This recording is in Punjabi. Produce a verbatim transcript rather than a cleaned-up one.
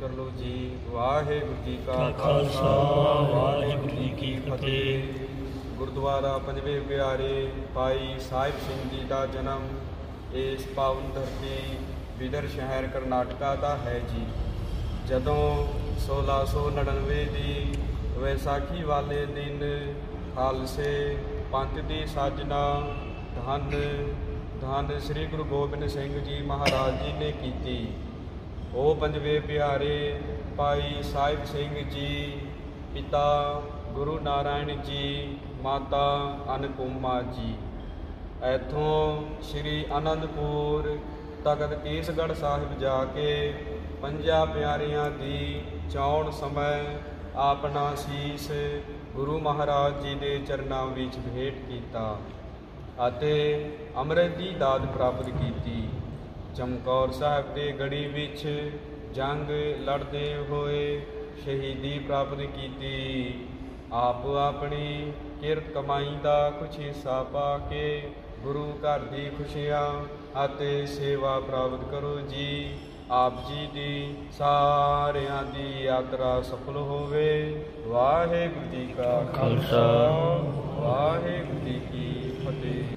कर लो जी। वाहेगुरु जी का खालसा वाहेगुरु जी की फतेह। गुरुद्वारा पंजवे प्यारे भाई साहिब सिंह जी का जन्म इस पावन धरती बिदर शहर करनाटका का है जी। जदों सोलह सौ नड़िनवे की वैसाखी वाले दिन खालसे पंथ की साजना धन धन श्री गुरु गोबिंद सिंह जी महाराज जी ने की। ਉਹ ਪੰਜਵੇਂ ਪਿਆਰੇ ਭਾਈ ਸਾਹਿਬ ਸਿੰਘ ਜੀ, ਪਿਤਾ ਗੁਰੂ ਨਾਰਾਇਣ ਜੀ, ਮਾਤਾ ਅਨਕੁਮਾ ਜੀ ਇੱਥੋਂ ਸ਼੍ਰੀ ਅਨੰਦਪੁਰ ਤਖਤ ਕੇਸਗੜ੍ਹ ਸਾਹਿਬ ਜਾ ਕੇ ਪੰਜਾਂ ਪਿਆਰਿਆਂ ਦੀ ਚੋਣ ਸਮੇਂ ਆਪਣਾ ਸੀਸ ਗੁਰੂ ਮਹਾਰਾਜ ਜੀ ਦੇ ਚਰਨਾਂ ਵਿੱਚ ਭੇਟ ਕੀਤਾ ਅਤੇ ਅੰਮ੍ਰਿਤ ਦੀ ਦਾਤ ਪ੍ਰਾਪਤ ਕੀਤੀ। ਚਮਕੌਰ ਸਾਹਿਬ ਦੇ ਗੜੀ ਵਿੱਚ ਜੰਗ ਲੜਦੇ ਹੋਏ ਸ਼ਹੀਦੀ ਪ੍ਰਾਪਤ ਕੀਤੀ। ਆਪ ਆਪਣੀ ਕਿਰਤ ਕਮਾਈ ਦਾ ਕੁਛ ਹਿੱਸਾ ਪਾ ਕੇ ਗੁਰੂ ਘਰ ਦੀ ਖੁਸ਼ੀਆਂ ਅਤੇ ਸੇਵਾ ਪ੍ਰਾਪਤ ਕਰੋ ਜੀ। ਆਪ ਜੀ ਦੀ ਸਾਰਿਆਂ ਦੀ ਯਾਤਰਾ ਸਫਲ ਹੋਵੇ। ਵਾਹਿਗੁਰੂ ਜੀ ਕਾ ਖਾਲਸਾ ਵਾਹਿਗੁਰੂ ਜੀ ਕੀ ਫਤਿਹ।